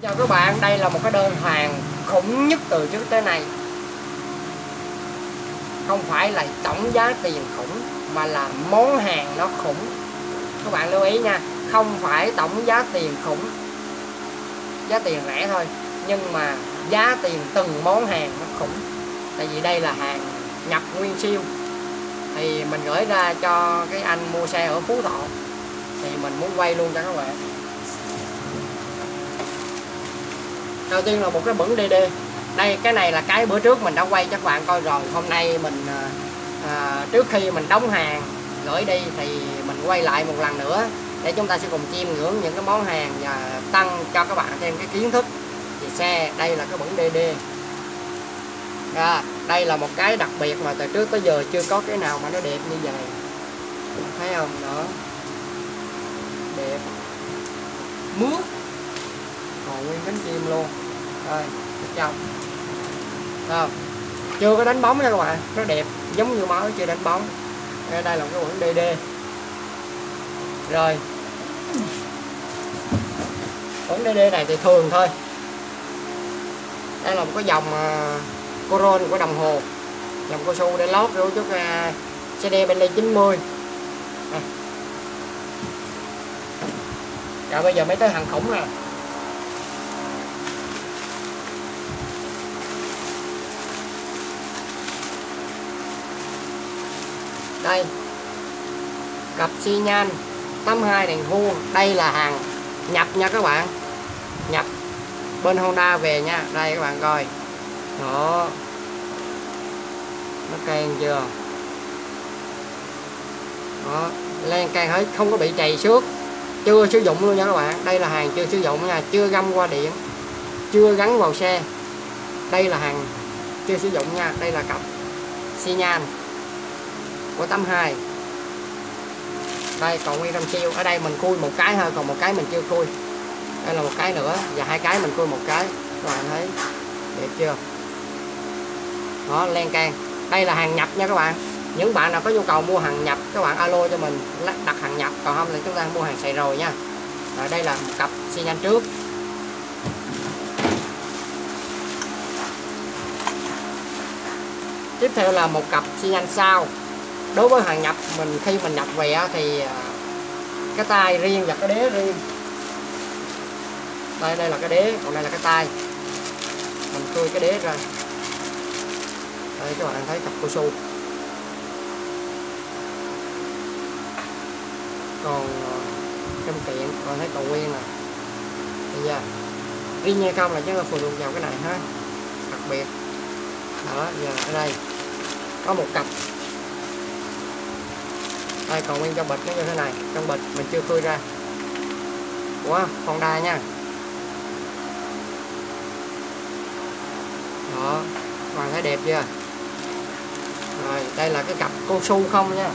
Chào các bạn, đây là một cái đơn hàng khủng nhất từ trước tới nay. Không phải là tổng giá tiền khủng mà là món hàng nó khủng. Các bạn lưu ý nha, không phải tổng giá tiền khủng, giá tiền rẻ thôi, nhưng mà giá tiền từng món hàng nó khủng. Tại vì đây là hàng nhập nguyên siêu, thì mình gửi ra cho cái anh mua xe ở Phú Thọ, thì mình muốn quay luôn cho các bạn. Đầu tiên là một cái bẩn DD. Đây, cái này là cái bữa trước mình đã quay cho các bạn coi rồi. Hôm nay mình trước khi mình đóng hàng gửi đi thì mình quay lại một lần nữa để chúng ta sẽ cùng chiêm ngưỡng những cái món hàng và tăng cho các bạn thêm cái kiến thức về xe. Đây là cái bẩn DD. Đây là một cái đặc biệt mà từ trước tới giờ chưa có cái nào mà nó đẹp như vậy, thấy không? Đó, đẹp, mướt, còn nguyên cánh chim luôn. Rồi, trong không, chưa có đánh bóng nha các bạn, nó đẹp giống như mới chưa đánh bóng. Đây là một cái quần DD. Rồi, quần DD này thì thường thôi. Đây là một cái dòng Coron của đồng hồ, dòng cao su để lót vô chút CD Bentley 90. Rồi bây giờ mới tới hàng khủng nè. Đây, cặp xi nhan 82 đèn vuông. Đây là hàng nhập nha các bạn, nhập bên Honda về nha. Đây các bạn coi, đó, nó can chưa, đó, lan can hết, không có bị trầy xước, chưa sử dụng luôn nha các bạn. Đây là hàng chưa sử dụng nha, chưa găm qua điện, chưa gắn vào xe. Đây là hàng chưa sử dụng nha. Đây là cặp xi nhan của 82. Đây còn nguyên trong siêu. Ở đây mình khui một cái thôi, còn một cái mình chưa khui. Đây là một cái nữa, và hai cái mình khui một cái. Các bạn thấy đẹp chưa? Đó, len can. Đây là hàng nhập nha các bạn. Những bạn nào có nhu cầu mua hàng nhập, các bạn alo cho mình đặt hàng nhập, còn không là chúng ta mua hàng xài rồi nha. Rồi, đây là một cặp xi nhan trước. Tiếp theo là một cặp xi nhan sau. Đối với hàng nhập, khi mình nhập về thì cái tay riêng và cái đế riêng. Đây là cái đế, còn đây là cái tay. Mình khui cái đế ra. Đây các bạn thấy cặp cao su. Còn trong tiện còn thấy còn nguyên nè. Bây giờ riêng như không là chúng ta phụ thuộc vào cái này ha, đặc biệt. Đó, giờ ở đây có một cặp. Đây còn nguyên trong bịch nó như thế này, trong bịch mình chưa khui ra, của Honda nha. Đó, các bạn thấy đẹp chưa? Rồi, đây là cái cặp cao su không nha.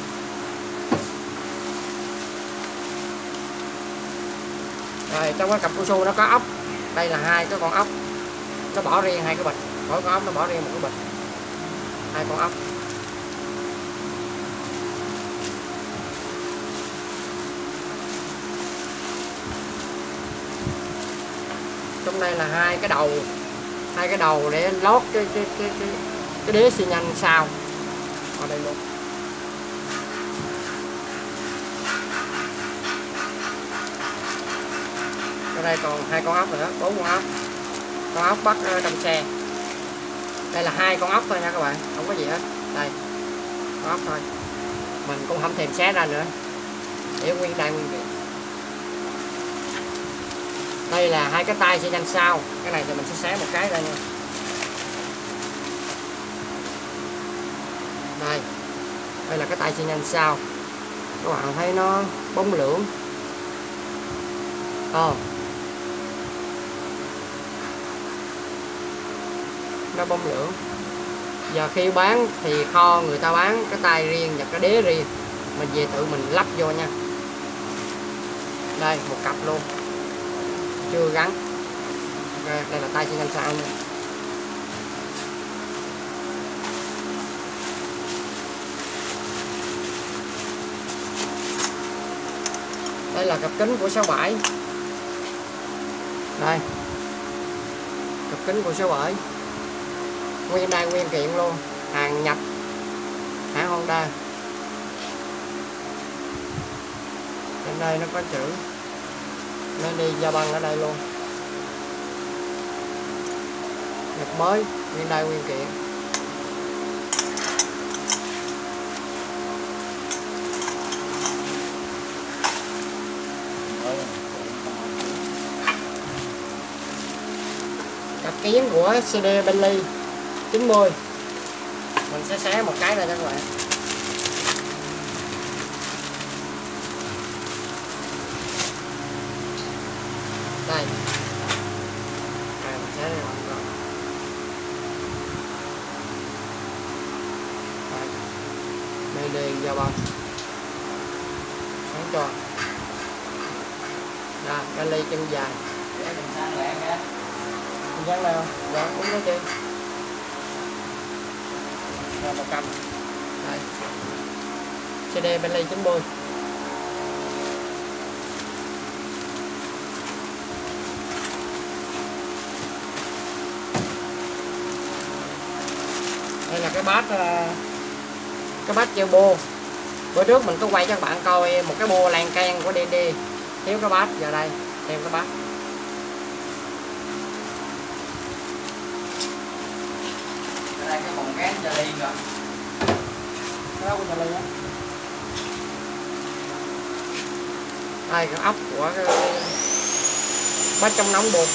Rồi, trong cái cặp cao su nó có ốc. Đây là hai cái con ốc, nó bỏ riêng hai cái bịch, mỗi con ốc nó bỏ riêng một cái bịch, hai con ốc. Trong đây là hai cái đầu để lót cái đế xi nhan sau ở đây luôn. Ở đây còn hai con ốc nữa, 4 con ốc bắt trong xe. Đây là hai con ốc thôi nha các bạn, không có gì hết. Đây, con ốc thôi, mình cũng không thèm xé ra nữa, để nguyên đây nguyên vẹn. Đây là hai cái tay xi nhan sau. Cái này thì mình sẽ xé một cái ra nha. Đây là cái tay xi nhan sau. Các bạn thấy nó bóng lưỡng. Nó bóng lưỡng. Giờ khi bán thì kho người ta bán cái tay riêng và cái đế riêng, mình về tự mình lắp vô nha. Đây một cặp luôn, chưa gắn. Đây là tay xi nhan sau nha. Đây là cặp kính của 67. Đây kính của số 7, nguyên đai nguyên kiện luôn, hàng nhập hãng Honda. Trên đây nó có chữ Made Japan ở đây luôn, nhập mới, nguyên đai nguyên kiện. Cặp kiến của CD Bentley 90, mình sẽ xé một cái ra cho các bạn. Đây, mình xé ra rồi. Made Japan, sáng tròn. Rồi, Bentley chân dài. Dán nào? Dạ, đúng đó chị. Rồi 100. Đây. CD Bentley 90. Đây là cái bát treo bô. Bữa trước mình có quay cho các bạn coi một cái bô lan can của DD, thiếu cái bát, giờ đây thêm cái bát. Đây cái bồn cán cho liền rồi. Cái đó của Charlie á. Đây cái ốc của cái bát trong nóng bột.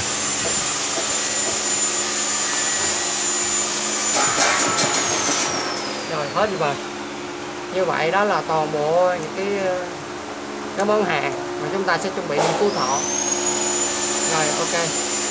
Rồi hết đi rồi. Như vậy đó là toàn bộ những cái món hàng mà chúng ta sẽ chuẩn bị đi Phú Thọ. Rồi ok.